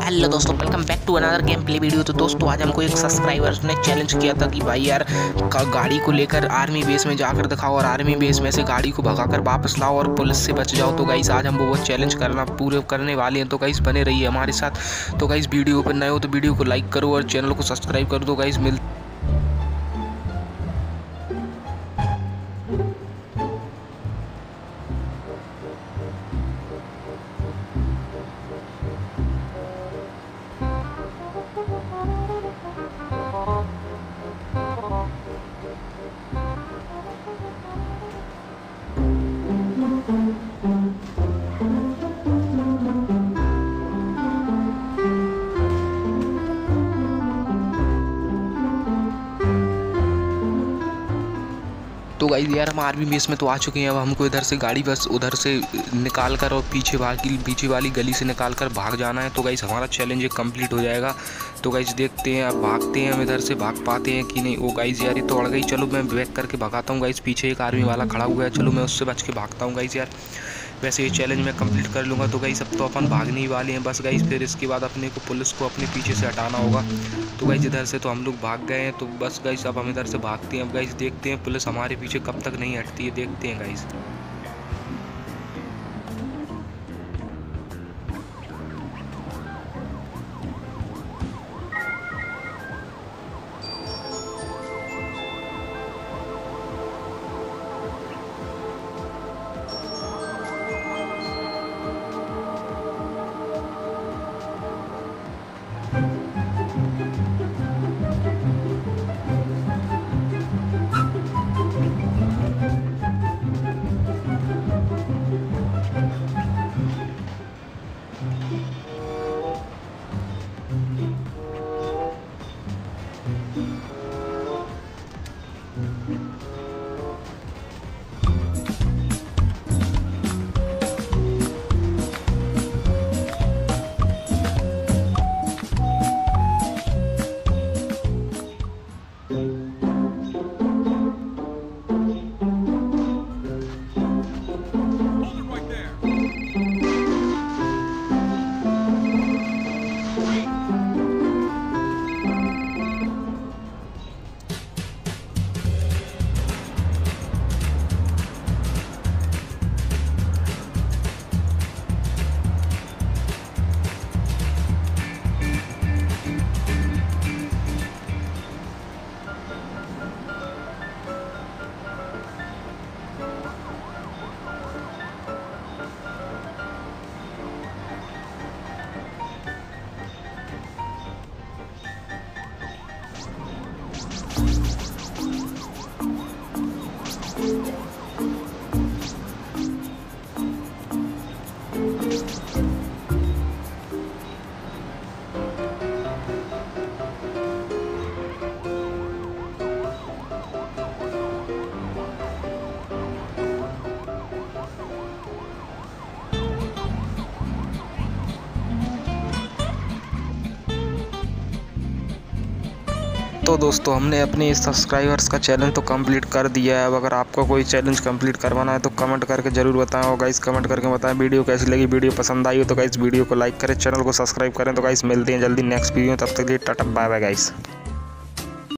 Hello दोस्तों, welcome back to another gameplay video. तो दोस्तों आज हमको एक सब्सक्राइबर्स ने चैलेंज किया था कि भाई यार गाड़ी को लेकर आर्मी बेस में जाकर दिखाओ और आर्मी बेस में से गाड़ी को भगाकर वापस लाओ और पुलिस से बच जाओ। तो गाइस आज हम वो चैलेंज पूरे करने वाले हैं। तो गाइस बने रहिए हमारे साथ। तो गाइस वीडियो पर नए हो तो वीडियो को लाइक करो और चैनल को सब्सक्राइब कर दो। गाइस तो गाइस यार हम आर्मी बेस में तो आ चुके हैं। अब हमको इधर से गाड़ी बस उधर से निकाल कर और पीछे वाली गली से निकाल कर भाग जाना है। तो गाइस हमारा चैलेंज कंप्लीट हो जाएगा। तो गाइस देखते हैं अब भागते हैं हम इधर से भाग पाते हैं कि नहीं। ओ गाइस यार ये तो अड़ गई। चलो मैं बैक करके भगाता हूँ। गाइस पीछे एक आर्मी वाला खड़ा हुआ है, चलो मैं उससे बच के भागता हूँ। गाइस यार वैसे ये चैलेंज मैं कंप्लीट कर लूँगा। तो गाइस अब तो अपन भागने ही वाले हैं बस। गाइस फिर इसके बाद अपने को पुलिस को अपने पीछे से हटाना होगा। तो गाइस इधर से तो हम लोग भाग गए हैं। तो बस गाइस अब हम इधर से भागते हैं। अब गाइस देखते हैं पुलिस हमारे पीछे कब तक नहीं हटती है, देखते हैं गाइस। तो दोस्तों हमने अपने सब्सक्राइबर्स का चैलेंज तो कंप्लीट कर दिया है। अब अगर आपको कोई चैलेंज कंप्लीट करवाना है तो कमेंट करके ज़रूर बताएं। और गाइस कमेंट करके बताएं वीडियो कैसी लगी। वीडियो पसंद आई हो तो गाइस वीडियो को लाइक करें, चैनल को सब्सक्राइब करें। तो गाइस मिलते हैं जल्दी नेक्स्ट वीडियो। तब तक के लिए टाटा बाय बाय गाइस।